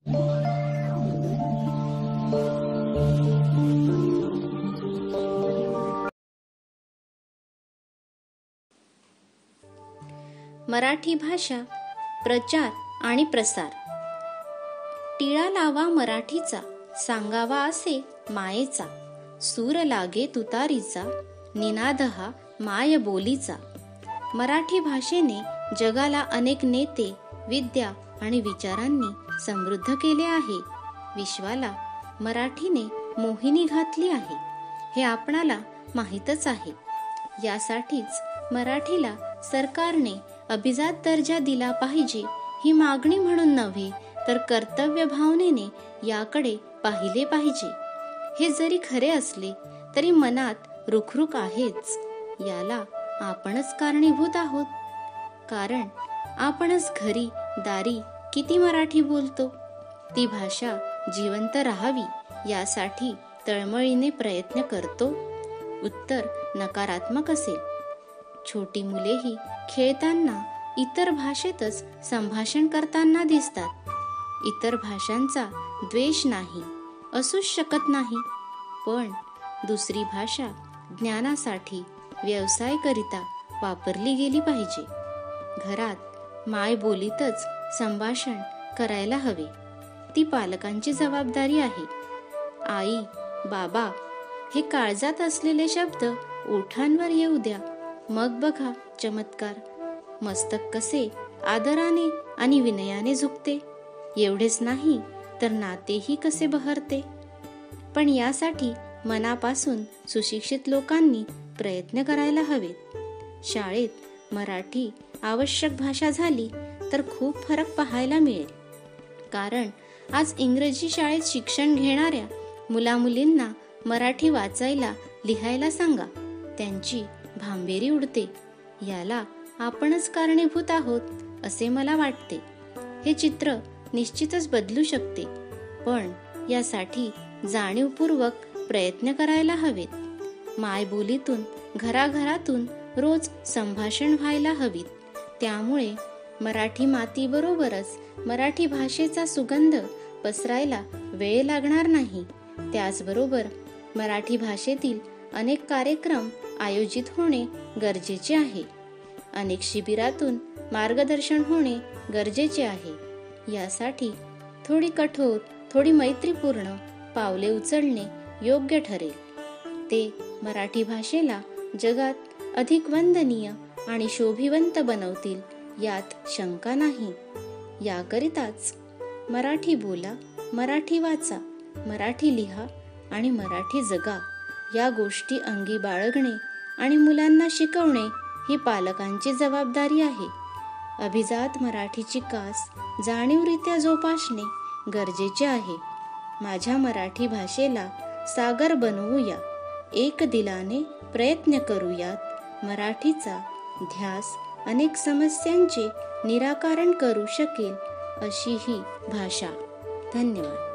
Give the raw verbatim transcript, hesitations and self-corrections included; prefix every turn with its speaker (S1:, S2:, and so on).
S1: मराठी भाषा प्रचार आणि प्रसार. टिळा लावा मराठीचा, सांगावा असे मायेचा. सूर लागे तुतारीचा, निनाद हा माय बोलीचा. मराठी भाषेने जगाला अनेक नेते, विद्या आणि विचारांनी समृद्ध केले आहे. विश्वाला मराठीने मोहिनी घातली आहे हे आपणाला माहीतच आहे. यासाठीच मराठीला सरकारने अभिजात दर्जा दिला पाहिजे ही मागणी म्हणून नव्हे तर कर्तव्य भावनेने याकडे पाहिले पाहिजे. हे जरी खरे असले तरी मनात रुखरुख आहेच. याला आपणच कारणीभूत आहोत. कारण आपणच घरी दारी किती मराठी बोलतो. ती भाषा जिवंत राहावी यासाठी तळमळीने प्रयत्न करतो. उत्तर नकारात्मक असेल. छोटी मुलेही खेळताना इतर भाषेतच संभाषण करताना दिसतात. इतर भाषांचा द्वेष नाही, असूच शकत नाही. पण दुसरी भाषा ज्ञानासाठी, व्यवसायाकरिता वापरली गेली पाहिजे. घरात माय बोलीतच संभाषण करायला हवे. ती पालकांची जबाबदारी आहे. आई, बाबा हे काळजात असलेले शब्द ओठांवर येऊ द्या, मग बघा चमत्कार. मस्तक कसे आदराने आणि विनयाने झुकते. एवढेच नाही तर नातेही कसे बहरते. पण यासाठी मनापासून सुशिक्षित लोकांनी प्रयत्न करायला हवेत. शाळेत मराठी आवश्यक भाषा झाली तर खूप फरक पाहायला मिळेल. कारण आज इंग्रजी शाळेत शिक्षण घेणाऱ्या मुलामुलींना मराठी वाचायला लिहायला सांगा, त्यांची भांबेरी उडते. याला आपणच कारणीभूत आहोत असे मला वाटते. हे चित्र निश्चितच बदलू शकते, पण यासाठी जाणीवपूर्वक प्रयत्न करायला हवेत. मायबोलीतून घराघरातून रोज संभाषण व्हायला हवीत. त्यामुळे मराठी मातीबरोबरच मराठी भाषेचा सुगंध पसरायला वेळ लागणार नाही. त्याचबरोबर मराठी भाषेतील अनेक कार्यक्रम आयोजित होणे गरजेचे आहे. अनेक शिबिरातून मार्गदर्शन होणे गरजेचे आहे. यासाठी थोडी कठोर, थोडी मैत्रीपूर्ण पावले उचलणे योग्य ठरेल. ते मराठी भाषेला जगात अधिक वंदनीय आणि शोभिवंत बनवतील यात शंका नाही. याकरिताच मराठी बोला, मराठी वाचा, मराठी लिहा आणि मराठी जगा या गोष्टी अंगी बाळगणे आणि मुलांना शिकवणे ही पालकांची जबाबदारी आहे. अभिजात मराठीची कास जाणीवरित्या जोपासणे गरजेचे आहे. माझ्या मराठी भाषेला सागर बनवूया, एक दिलाने प्रयत्न करूयात. मराठीचा ध्यास अनेक समस्यांचे निराकरण करू शकेल अशी ही भाषा. धन्यवाद.